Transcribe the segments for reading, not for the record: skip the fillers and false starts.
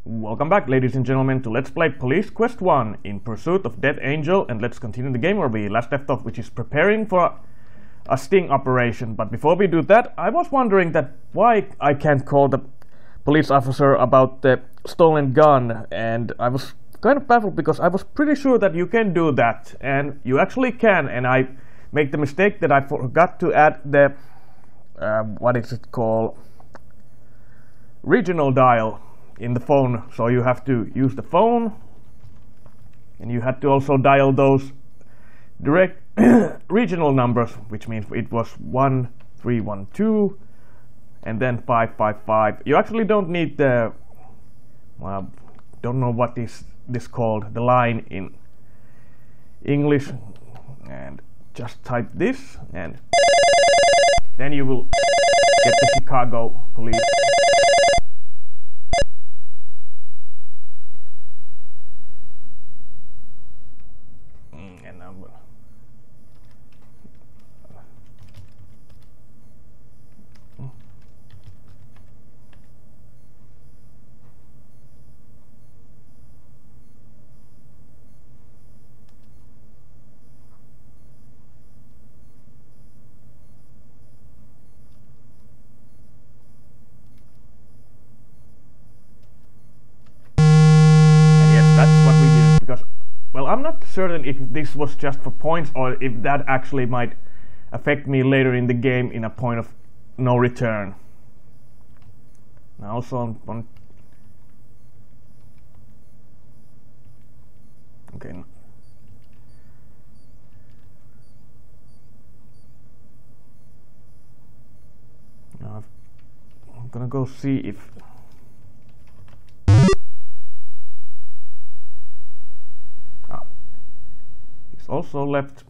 Welcome back, ladies and gentlemen, to Let's Play Police Quest 1 in Pursuit of Dead Angel, and let's continue the game where we last left off, which is preparing for a sting operation. But before we do that, I was wondering that why I can't call the police officer about the stolen gun, and I was kind of baffled because I was pretty sure that you can do that, and you actually can, and I made the mistake that I forgot to add the, what is it called, regional dial in the phone. So you have to use the phone, and you had to also dial those direct regional numbers, which means it was 1312 and then 555. You actually don't need the, well, don't know what is this called, the line in English, and just type this and then you will get the Chicago police. And I'm well, I'm not certain if this was just for points or if that actually might affect me later in the game in a point of no return. Now also on okay. Now I'm gonna go see if also left.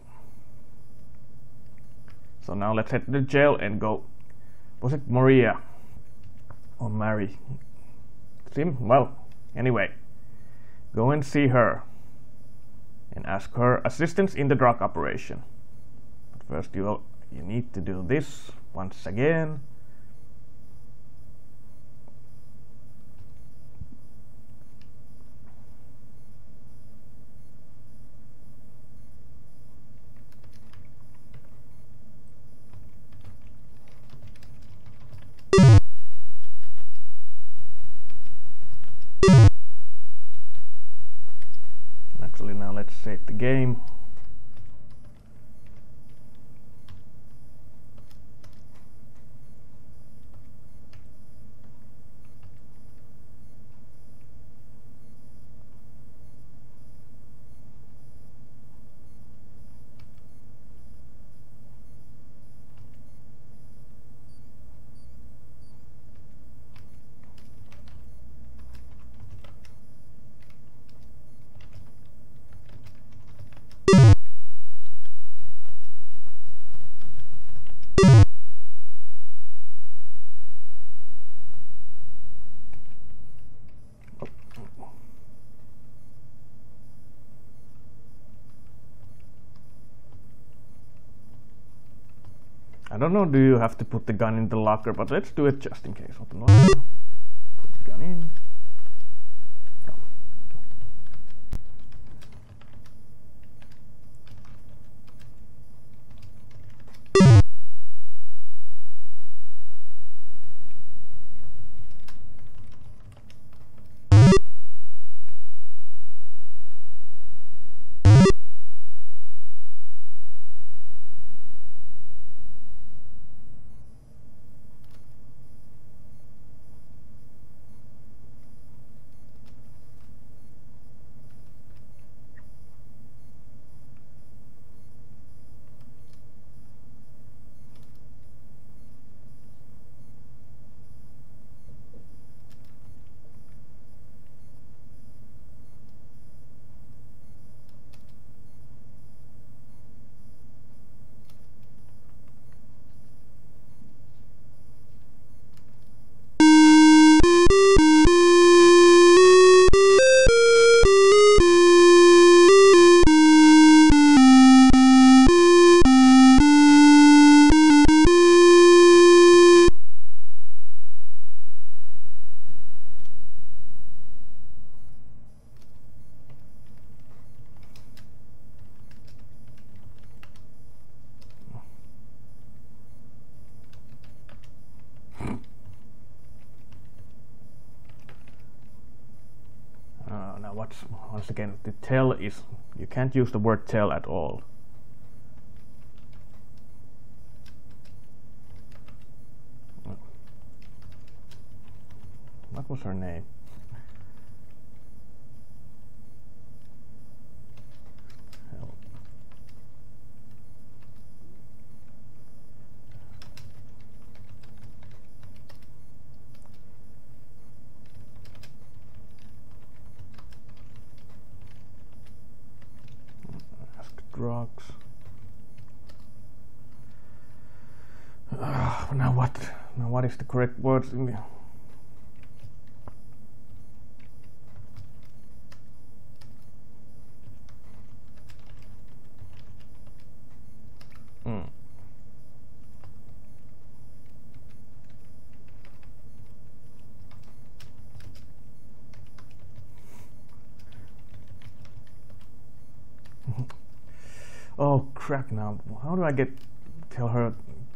So now let's head to the jail and go. Was it Maria or Mary? Well, anyway, go and see her and ask her assistance in the drug operation. But first you need to do this once again. Actually, now let's save the game. I don't know, do you have to put the gun in the locker, but let's do it just in case. Open locker, put the gun in. what's once again the tell is you can't use the word tell at all. What was her name? Drugs. Now what? Now what is the correct words in the? Oh crap! Now how do I tell her?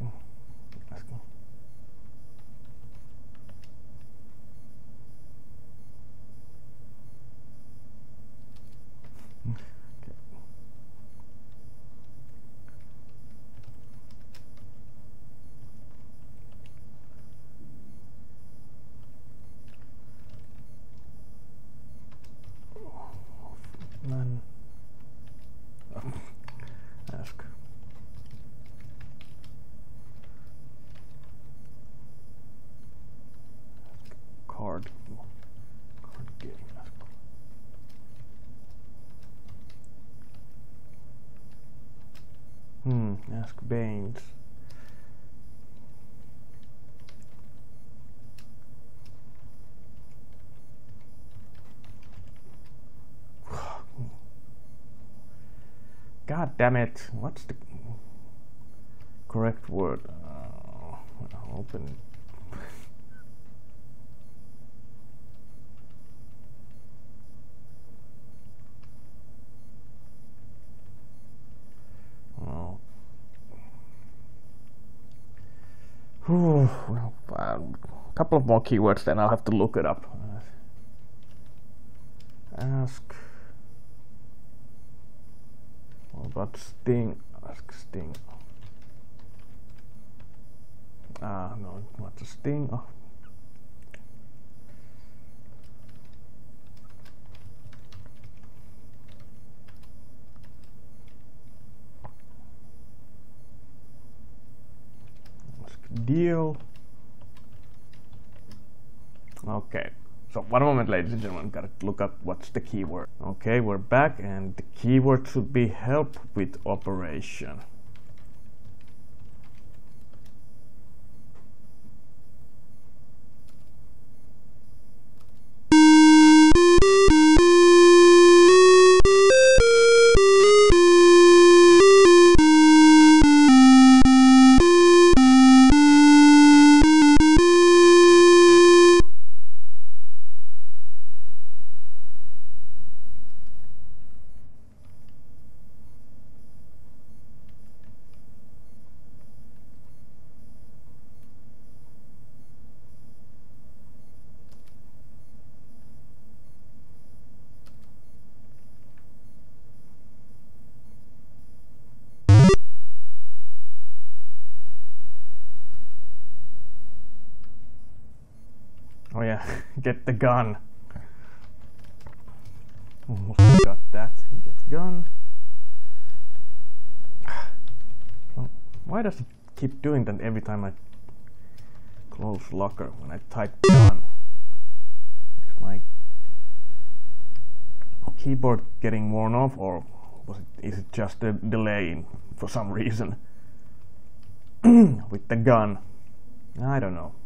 Man. Ask. Card game. Ask Baines. God damn it! What's the correct word? Open. Oh. Well, a couple of more keywords, then I'll have to look it up. Ask. What about Sting? Ask Sting. No, what's a Sting? Oh. Ask Deal. Okay. So 1 moment, ladies and gentlemen, gotta look up what's the keyword. Okay, we're back, and the keyword should be help with operation. Oh yeah, get the gun. Almost got that. Get gun. Why does it keep doing that every time I close locker when I type gun? It's like keyboard getting worn off, or is it just a delay for some reason? With the gun, I don't know.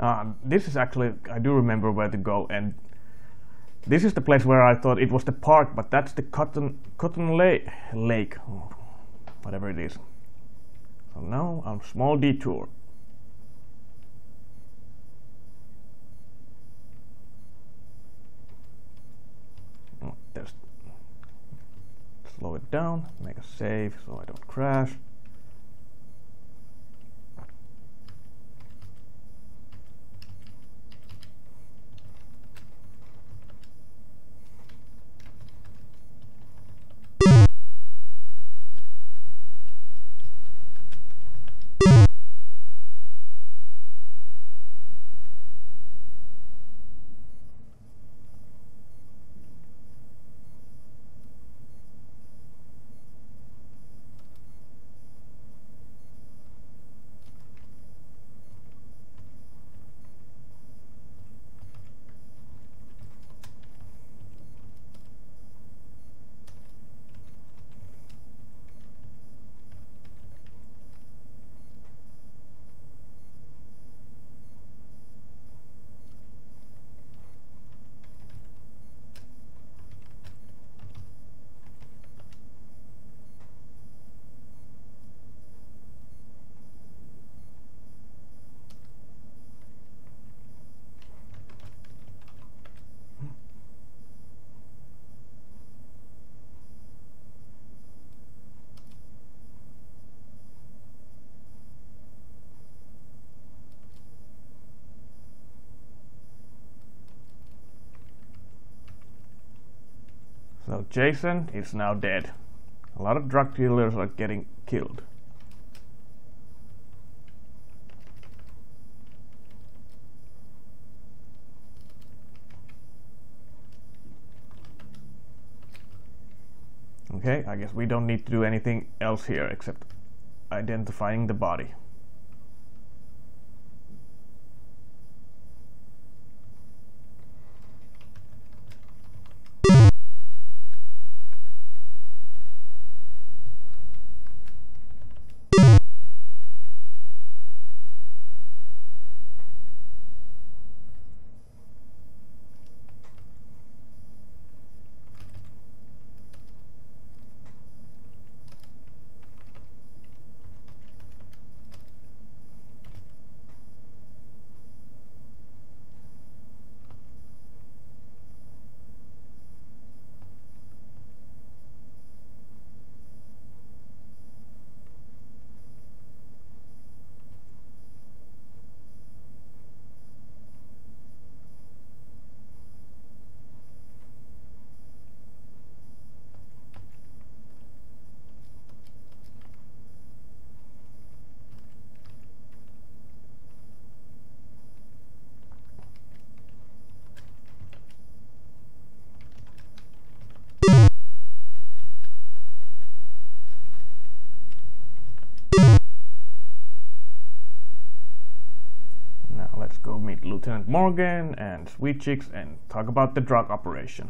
This is actually, I do remember where to go, and this is the place where I thought it was the park, but that's the Cotton Lake, whatever it is. So now a small detour. Just slow it down, make a save so I don't crash. So Jason is now dead. A lot of drug dealers are getting killed. Okay, I guess we don't need to do anything else here except identifying the body. Let's go meet Lieutenant Morgan and Sweet Cheeks and talk about the drug operation.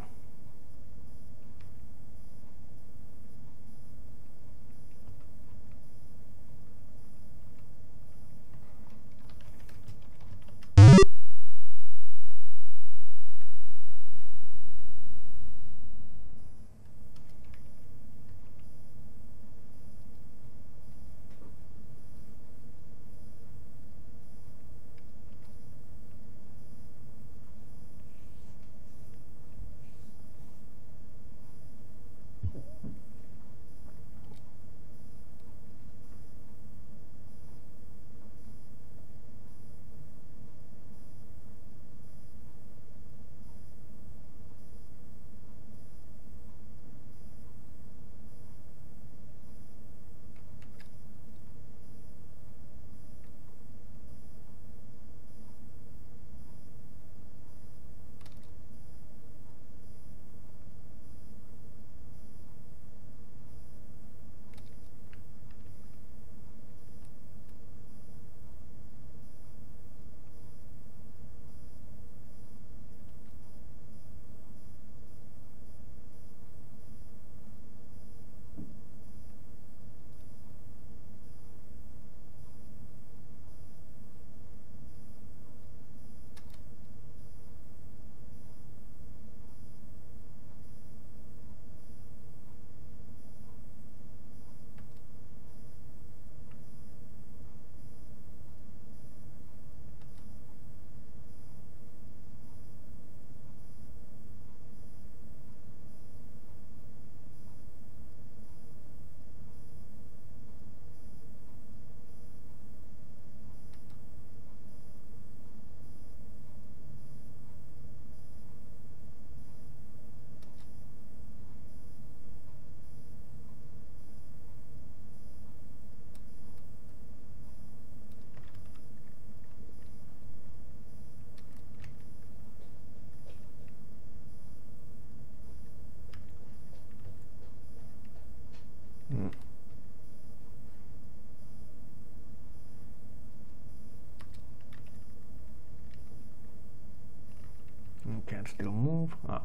Can't still move. Oh.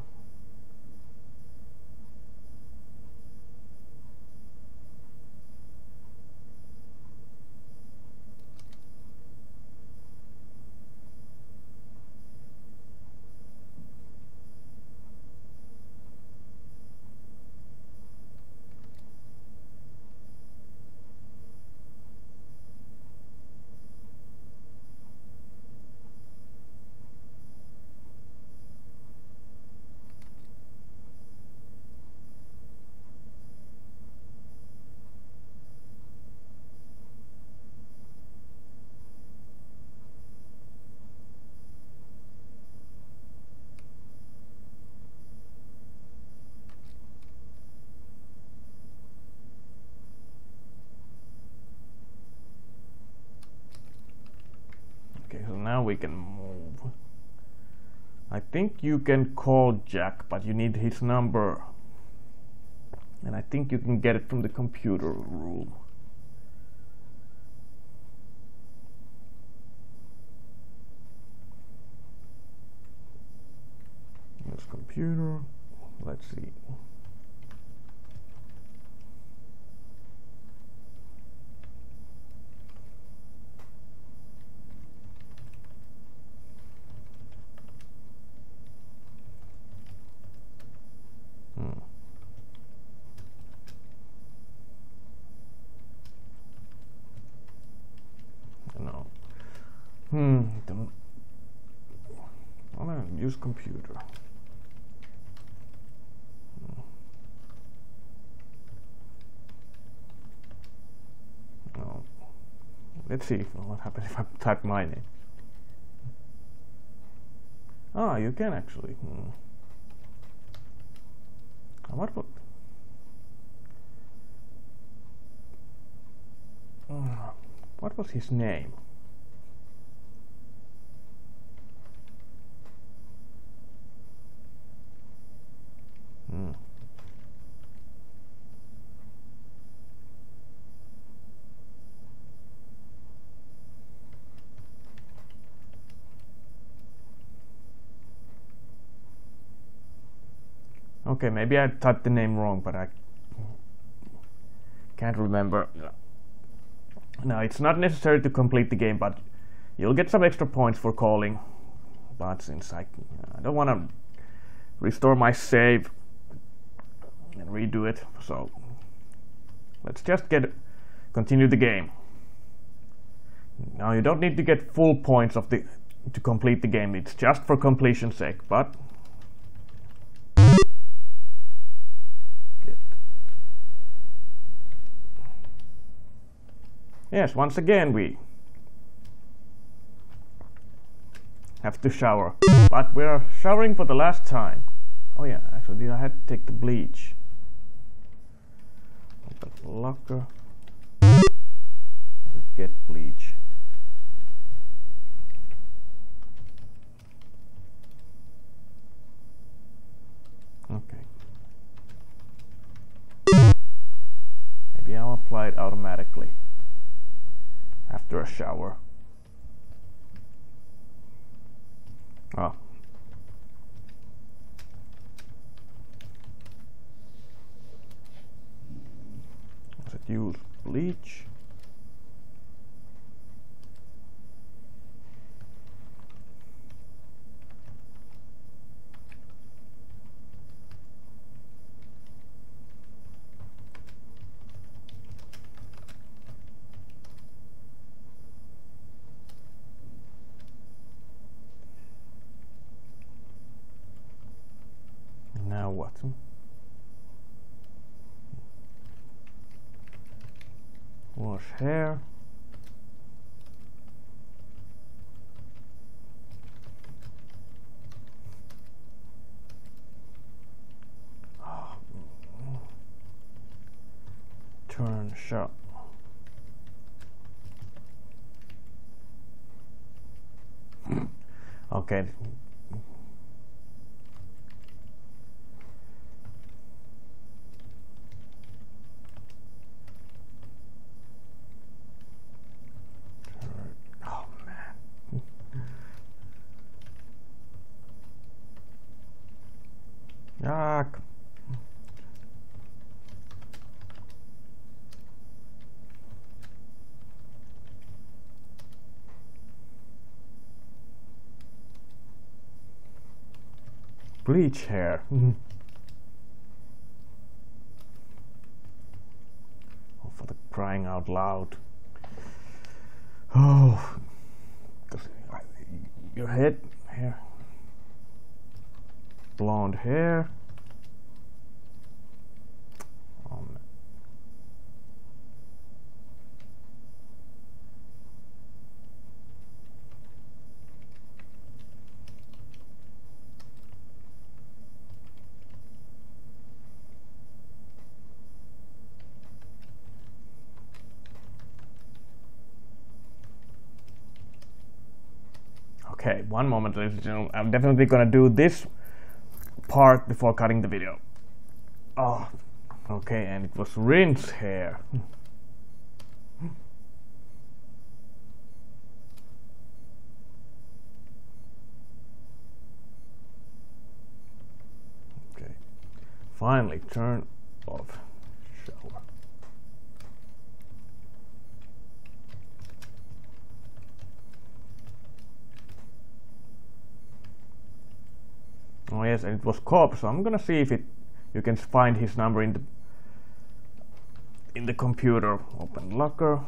Okay, so now we can move. I think you can call Jack, but you need his number. And I think you can get it from the computer room. This computer. Let's see. Use computer. No. Let's see what happens if I type my name. Ah, you can actually. What would? What was his name? Okay, maybe I typed the name wrong, but I can't remember. No, it's not necessary to complete the game, but you'll get some extra points for calling. But since I don't want to restore my save and redo it, so let's just continue the game. Now you don't need to get full points to complete the game. It's just for completion's sake, but yes, once again we have to shower, but we're showering for the last time. Oh yeah, actually I had to take the bleach. The locker. Let's get bleach. Okay. Maybe I'll apply it automatically after a shower. Oh. Let's use bleach. Now what? Wash hair. Turn shut. Okay. Oh man. bleach hair. Oh, for the crying out loud. Oh, your head, hair, blonde hair. Okay, one moment, ladies and gentlemen. I'm definitely gonna do this part before cutting the video. Oh, okay, and it was rinse hair. Okay, finally turn off shower. Oh yes, and it was Cobb, so I'm gonna see if you can find his number in the computer. Open locker.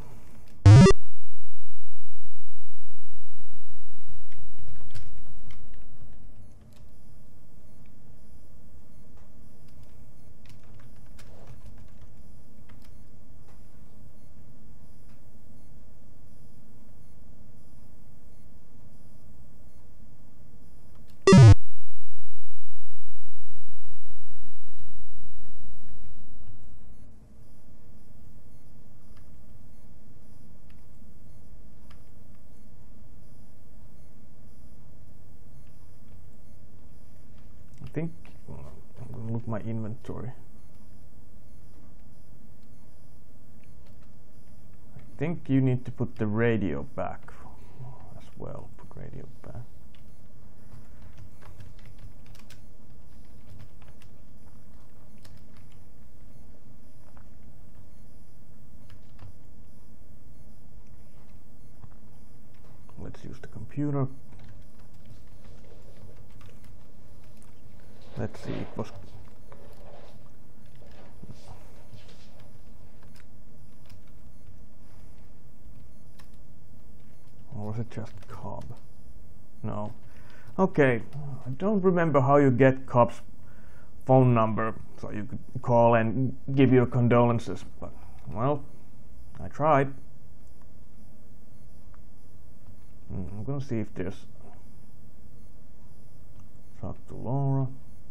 I think I'm gonna look my inventory. I think you need to put the radio back as well. Put radio back. Let's use the computer. Let's see, it was or was it just Cobb? No. Okay, I don't remember how you get Cobb's phone number, so you could call and give your condolences, but well, I tried. I'm gonna see if there's talk to Laura.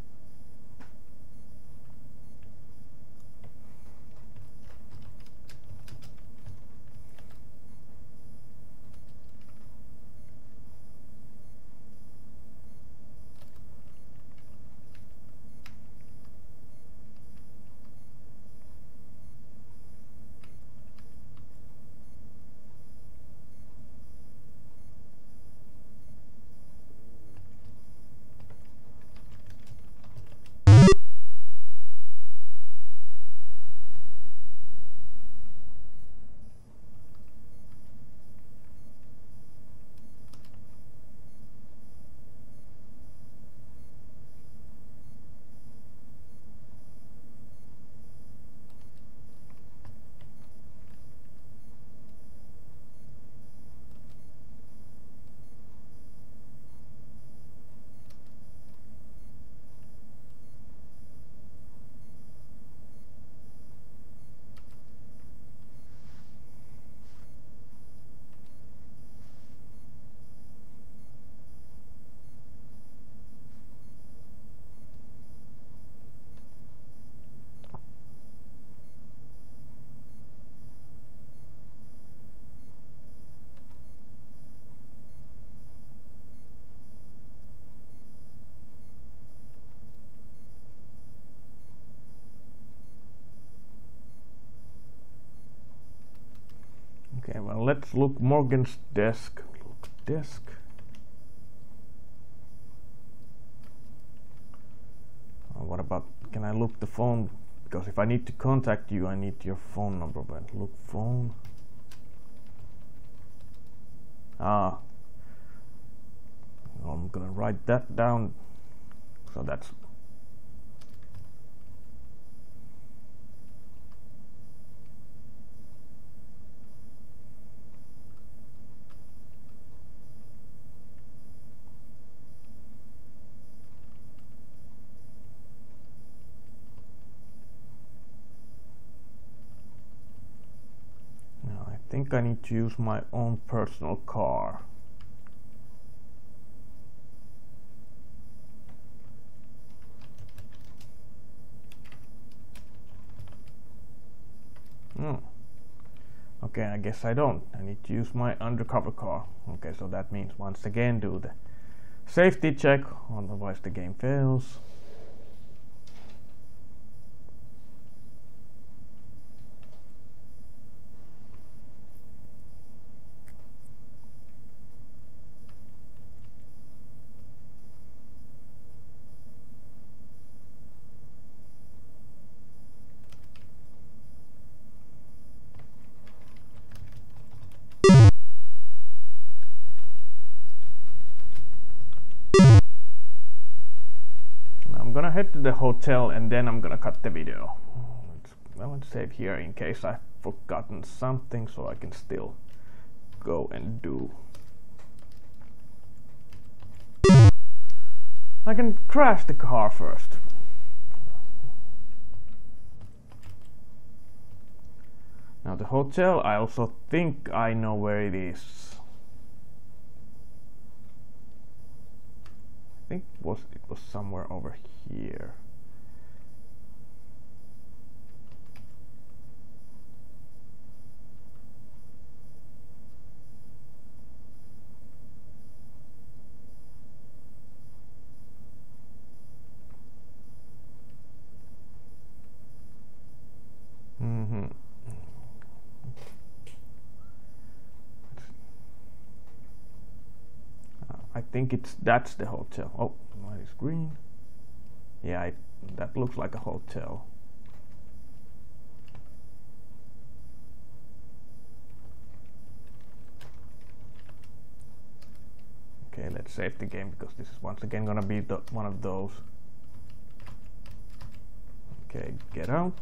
Okay, well, let's look Morgan's desk. Look, desk. What about, can I look the phone? Because if I need to contact you, I need your phone number. But look, phone. Ah. I'm gonna write that down. So that's now I think I need to use my own personal car. Okay, I guess I don't. I need to use my undercover car. Okay, so that means once again do the safety check, otherwise the game fails. I'm gonna head to the hotel and then I'm gonna cut the video. Let's save here in case I've forgotten something, so I can still go and do. I can crash the car first. Now the hotel, I also think I know where it is. I think it was somewhere over here. I think that's the hotel. Oh, light is green. Yeah, that looks like a hotel. Okay, let's save the game because this is once again gonna be one of those. Okay, get out.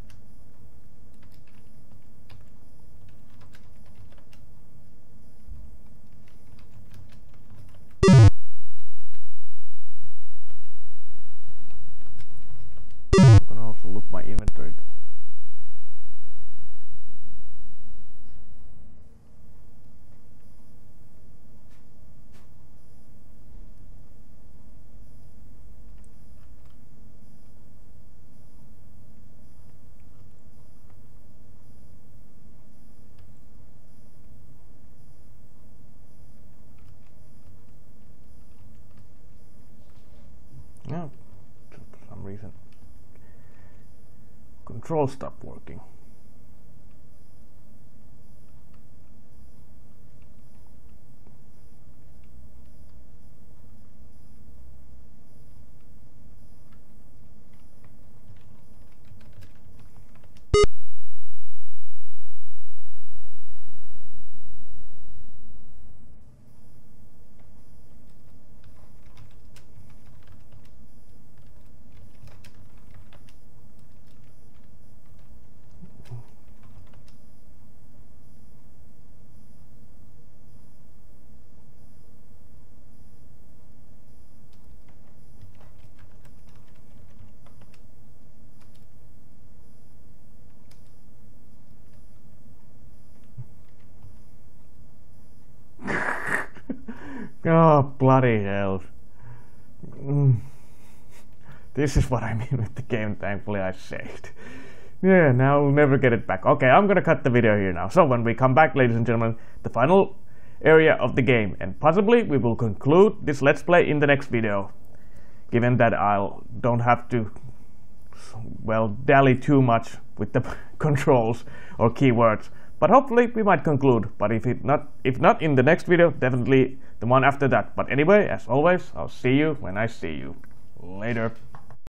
Look my inventory. Yeah, for some reason control stopped working. Oh, bloody hell. This is what I mean with the game. Thankfully I saved. Yeah, now I'll never get it back. Okay, I'm gonna cut the video here now. So when we come back, ladies and gentlemen, the final area of the game, and possibly we will conclude this let's play in the next video, given that I don't have to, well, dally too much with the controls or keywords. But hopefully we might conclude, but if not in the next video, definitely the one after that. But anyway, as always, I'll see you when I see you. Later.